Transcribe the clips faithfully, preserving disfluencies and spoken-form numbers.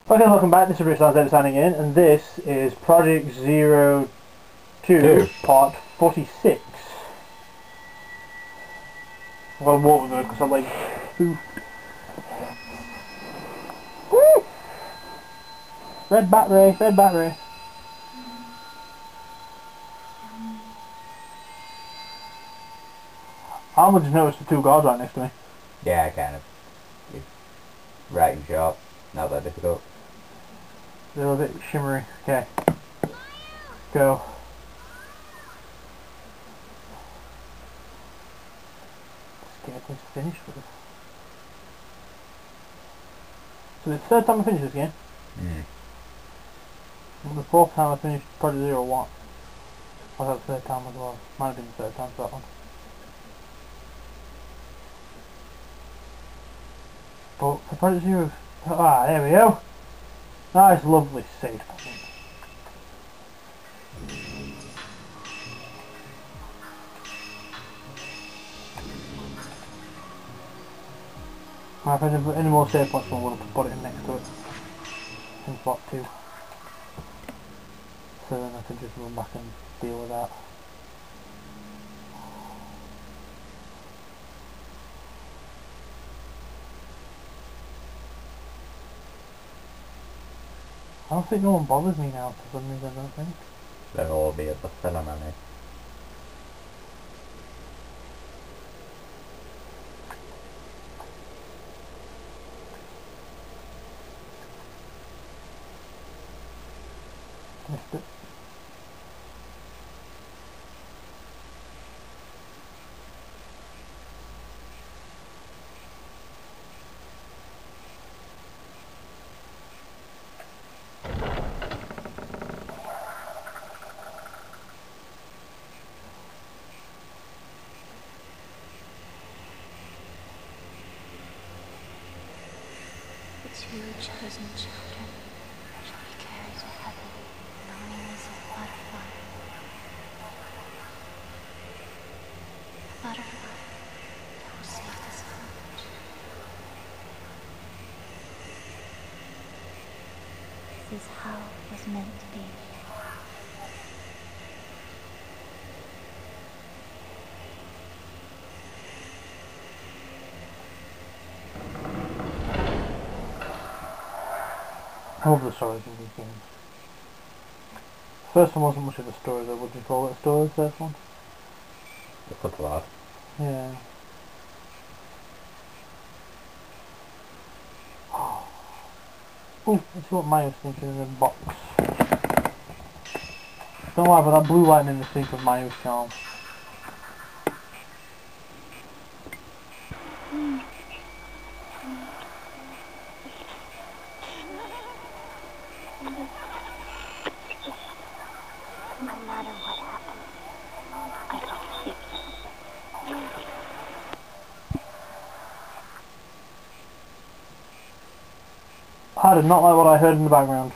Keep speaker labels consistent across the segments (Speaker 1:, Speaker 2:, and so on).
Speaker 1: Okay, welcome back. This is Rixxalight and Zeta signing in, and this is Project Zero Two,
Speaker 2: Two.
Speaker 1: Part Forty-Six. I'm gonna walk with it because I'm like, ooh. Woo! Red battery, red battery. I would just notice the two guards right next to me.
Speaker 2: Yeah, kind of. It's right and sharp. Not that difficult.
Speaker 1: They're a bit shimmery. Okay, go. Let's get this finished with it. So it's the third time I finished this game.
Speaker 2: Mm.
Speaker 1: And the fourth time I finished Project Zero One. I thought the third time as well. Might have been the third time for that one. But for Project Zero, ah, there we go. Nice, lovely save point. If I didn't put any more save points, I would have put it in next to it. In spot two. So then I can just run back and deal with that. I don't think no one bothers me now for some reason, I don't think.
Speaker 2: They'll all be at the ceremony.
Speaker 1: Missed it.
Speaker 3: The two chosen children shall be carried to heaven on the wings of a butterfly. A butterfly that will save this village. This is how it was meant to be.
Speaker 1: I love the stories in these games. First one wasn't much of a story though, would you call it a story, the first one?
Speaker 2: It's a plot.
Speaker 1: Yeah. Ooh, let's see what Mayo's thinking in the box. Don't lie, but that blue light made me think of Mayo's charm.
Speaker 3: No matter what happens, I will keep you.
Speaker 1: I did not like what I heard in the background.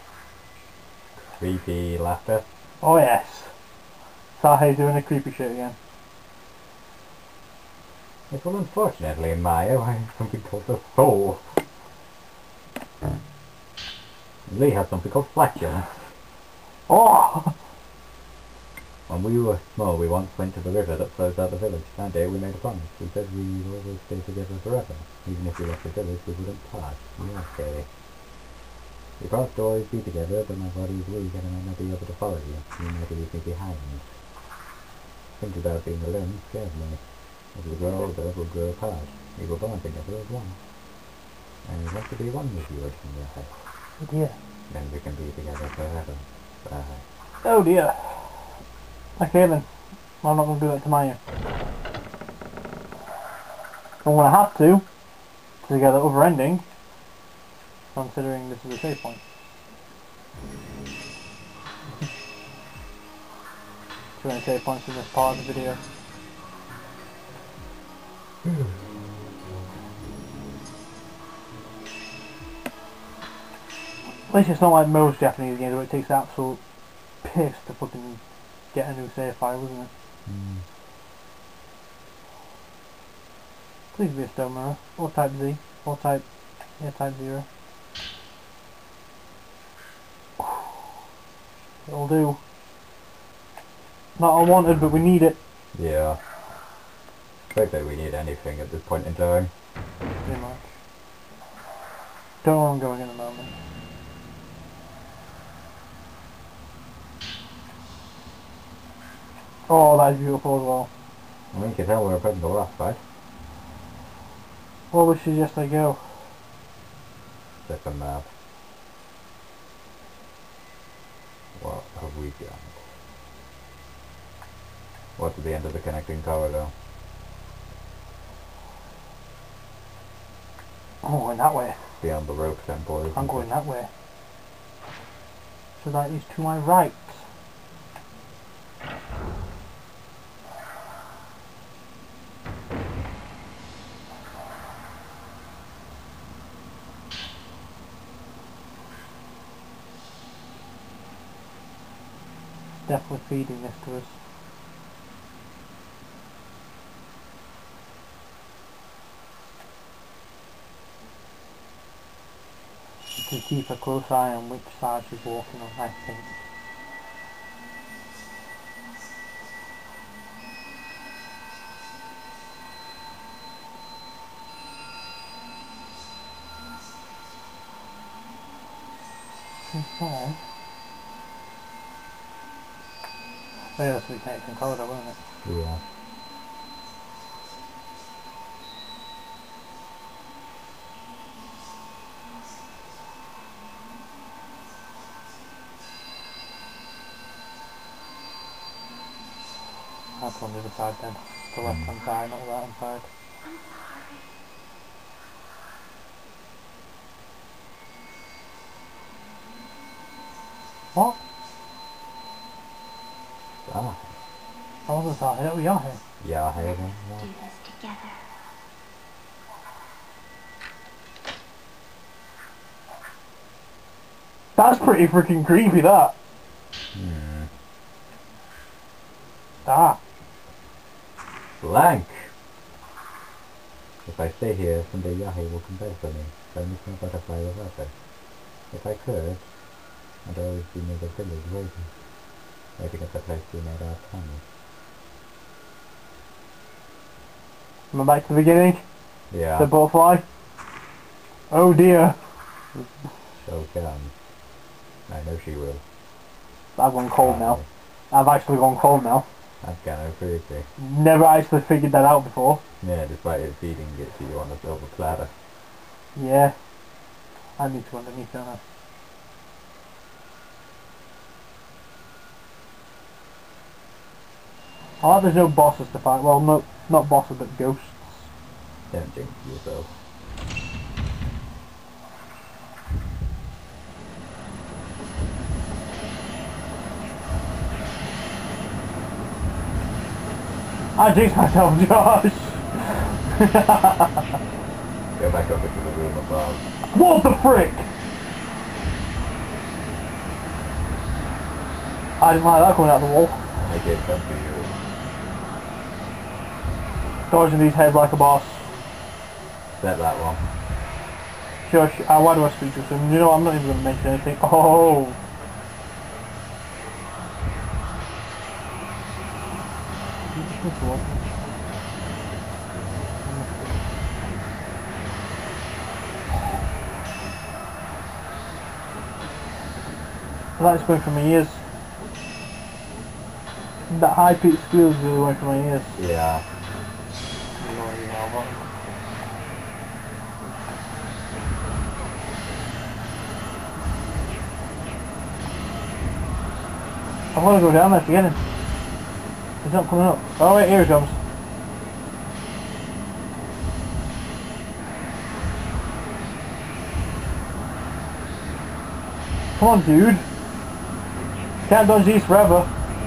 Speaker 2: Creepy laughter.
Speaker 1: Oh yes. Sahe's doing a creepy shit again.
Speaker 2: Yes, well, unfortunately, in Mayu, I have something called the soul. Lee has something called flatulence.
Speaker 1: Oh!
Speaker 2: When we were small, we once went to the river that flows out the village. That day we made a promise. We said we would always stay together forever. Even if we left the village, we wouldn't part. We are scary. We promised to always be together, but my body is weak and I might not be able to follow you. You might leave me behind. Think about being alone scares me. As we grow older, we'll grow apart. We will bond together as one. And I want to be one with you in your head.
Speaker 1: Oh dear.
Speaker 2: Then we can be together forever. Bye.
Speaker 1: Oh dear. Okay then. I'm not going to do that to Mayu. I'm going to have to, to get the other ending, considering this is a save point. Too many save points in this part of the video. At least it's not like most Japanese games where it takes absolute piss to fucking get a new save file, isn't it?
Speaker 2: Mm.
Speaker 1: Please be a stone mirror. Or type Z. Or type... yeah, type zero. It'll do. Not unwanted, but we need it.
Speaker 2: Yeah. I don't think we need anything at this point in time.
Speaker 1: Pretty much. Don't know where I'm going in a moment. Oh, that is beautiful as well.
Speaker 2: I think you can tell we're putting the last fight.
Speaker 1: What would you suggest I go?
Speaker 2: Second map. What have we got? What's at the end of the connecting corridor?
Speaker 1: I'm going that way.
Speaker 2: Beyond the rope temple.
Speaker 1: I'm going that way. So that is to my right. Definitely feeding this to us. To keep a close eye on which side she's walking on, I think. Okay. Oh yeah, that's the connecting corridor, wasn't it?
Speaker 2: Yeah.
Speaker 1: That's on the other side then. The left hand side, not the right hand side. What?
Speaker 2: Ah.
Speaker 1: I wasn't sorry, that was your head.
Speaker 2: Yeah, I heard
Speaker 3: Do
Speaker 2: him.
Speaker 3: this together.
Speaker 1: That's pretty freaking creepy, that.
Speaker 2: Hmm.
Speaker 1: Ah.
Speaker 2: Blank! If I stay here, someday Yahi will come back for me. So I must not butterfly without her. If I could, I'd always be near the village waiting. Waiting at the place we made our promise.
Speaker 1: Am I back to the beginning?
Speaker 2: Yeah.
Speaker 1: The butterfly? Oh dear.
Speaker 2: So come. I know she will.
Speaker 1: I've gone cold now. I've actually gone cold now.
Speaker 2: That's kind of creepy.
Speaker 1: Never actually figured that out before.
Speaker 2: Yeah, despite it feeding it to you on a silver platter.
Speaker 1: Yeah. I need to underneath, don't I? I like there's no bosses to fight. Well, no, not bosses, but ghosts.
Speaker 2: Don't jinx yourself.
Speaker 1: I jinxed myself, Josh!
Speaker 2: Go back up into the room above.
Speaker 1: What the frick? I didn't like that coming out of the wall.
Speaker 2: I did come to you.
Speaker 1: Dodging these heads like a boss.
Speaker 2: Set that one.
Speaker 1: Josh, uh, why do I speak to him? You know, I'm not even going to mention anything. Oh! That's going from my ears. That high pitched squeal is really going from my ears.
Speaker 2: Yeah.
Speaker 1: I want to go down there to get him. He's not coming up. Oh wait, here he comes. Come on, dude. Can't dodge these forever.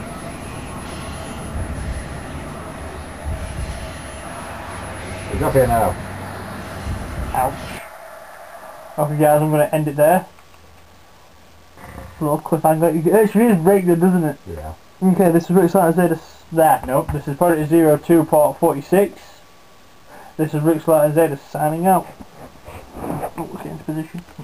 Speaker 2: He's up here now.
Speaker 1: Ouch. Okay guys, I'm going to end it there. A little cliffhanger. It actually is break good, doesn't it?
Speaker 2: Yeah.
Speaker 1: Okay, this is Rixxalight and Zeta. There, nope. This is Project Zero Two Part Forty-Six. This is Rixxalight and Zeta signing out. Oh, let's get into position.